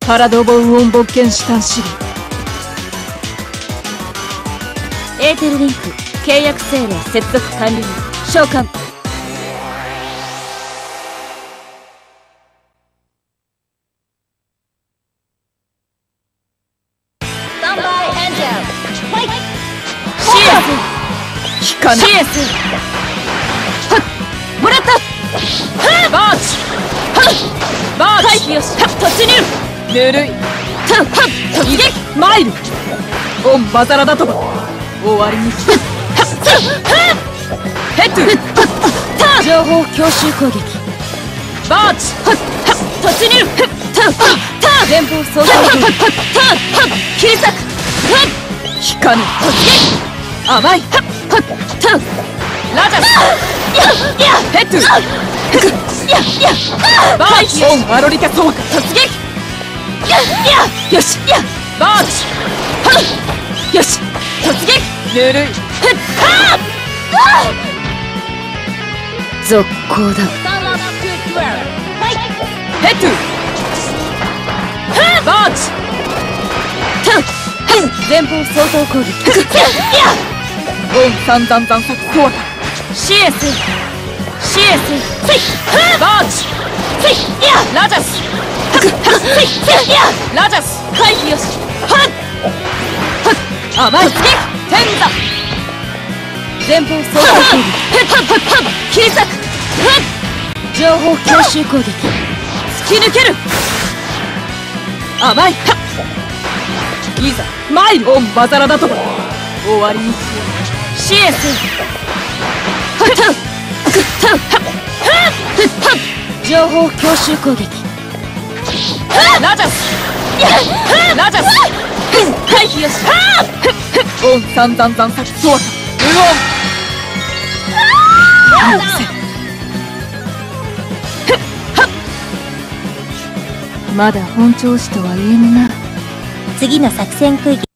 パラドボウオン勃剣士端シリエーテルリンク契約命令接続完了。召喚。 効かない。 シエスはっもらった。 バーチバーチ回避よし突入。 ぬるい。 はっ突撃。 マイルオンバザラダトバ終わりに来た。ヘッド情報強襲攻撃。 バーチ突入。前方操作攻撃。切り裂く。 効かぬ。甘い。ラジャスヘッドバーチオンアロリカソワカ突撃。よしバーチよし突撃。 ぬるい。 続行だ。 ヘッドバーチ前方相当攻撃。 オン三段残殺ソワカシエスバーチラジャスラジャス回避よし。 甘い突撃。 天座前方相当攻撃。切り裂く。情報強襲攻撃。 突き抜ける。甘いいざマイルオンバザラダトバ終わりにシエス情報強襲攻撃。 ラジャスラジャス回避よし。 オン三段残殺ソワカ無音まだ本調子とは言えぬな。次の作戦区域